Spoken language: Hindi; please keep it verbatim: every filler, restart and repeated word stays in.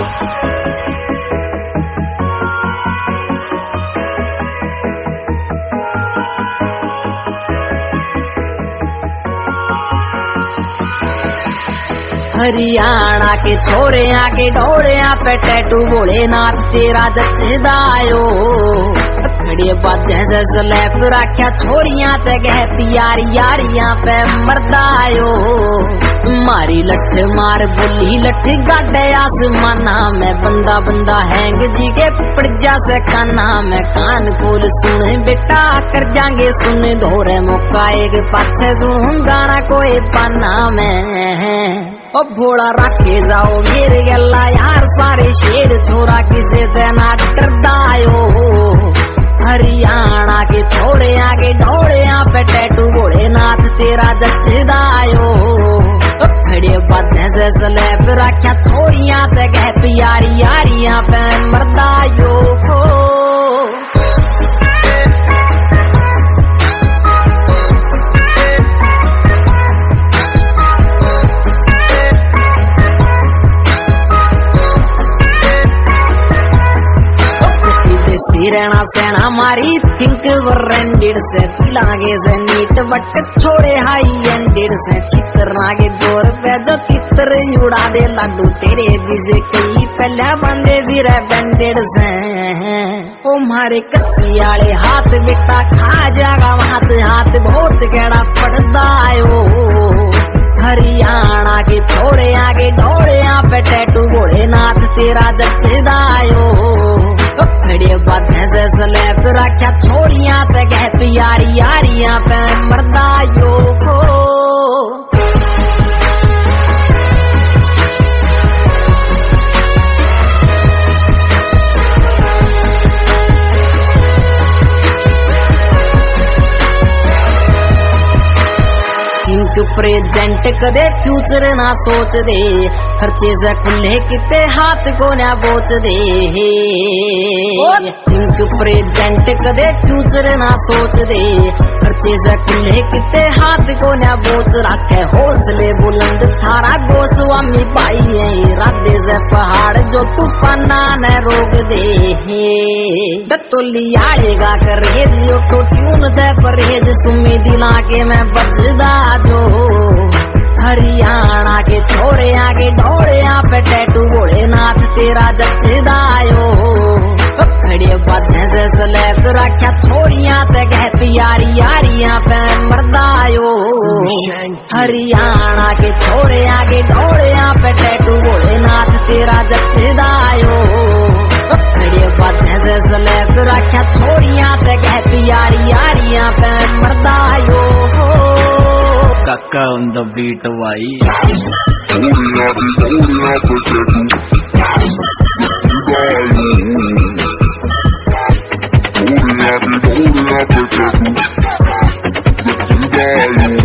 हरियाणा के छोरे आके डोरे पे टैटू भोलेनाथ तेरा जचदायो खड़े बाजे से स्लैप रख्या छोरियां ते गह प्यारी यारियां पे मरदायो मारी लठ मार बोली लठ गाडे आसमाना में बंदा बंदा हैंग जी के पड़जा से काना में कान खोल सुन बेटा कर जाएंगे सुन धोरे मौका एक पाछे सुन गाना कोई पाना में ओ भोला रखे जाओ मेरे गला यार सारे शेर छोरा किसे देना डरदायो हरियाणा के छोरे आगे ढोरे पे टैटू भोलेनाथ तेरा जचदायो खड़े बाजे से स्लैब रख्या छोरियां से गह प्यारी यारियां पे मरदायो रहना सेना मारी थिंक वरेंडेड से लागे से नीट बट छोड़े हाई एंडेड से चित्र लागे जोर पे जो तितर उड़ा दे लाडू तेरे जिसे कई पहले बंदे भी रह बैंडेड से ओ मारे कस्ती आले हाथ बेटा खा जागा हाथ हाथ बहुत गड़ा पड़दायो हरियाणा के छोरे आगे ढोरे पे टैटू भोलेनाथ तेरा जचदायो खड़े बाजे से स्लैब रख्या छोरियां पे गह प्यारी यारियां पे मरदायो थिंक प्रेजेंट कदे फ्यूचर ना सोच दे खर्चे से खुले किते हाथ को ना बोच दे थिंक प्रेजेंट कदे फ्यूचर ना सोच दे खर्चे से खुले किते हाथ को ना बोच रखे हौसले बुलंद थारा गोस्वामी पाई है इरादे से पहाड़ जो तूफाना न रोक दे दत्तोली आएगा करेज ऑटो ट्यून से परहेज सुमी दिला के मैं बजदा जो हरियाणा के छोरे आगे ढोरे पे टैटू भोलेनाथ तेरा जचदायो खड़े बाजे से स्लैब रख्या छोरियां से गह प्यारी यारियां पे मरदायो हरियाणा के छोरे आगे ढोरे पे टैटू भोलेनाथ तेरा जचदायो खड़े बाजे से स्लैब रख्या छोरियां से गह प्यारी यारियां पे मरदायो काका on the beat भाई Bye.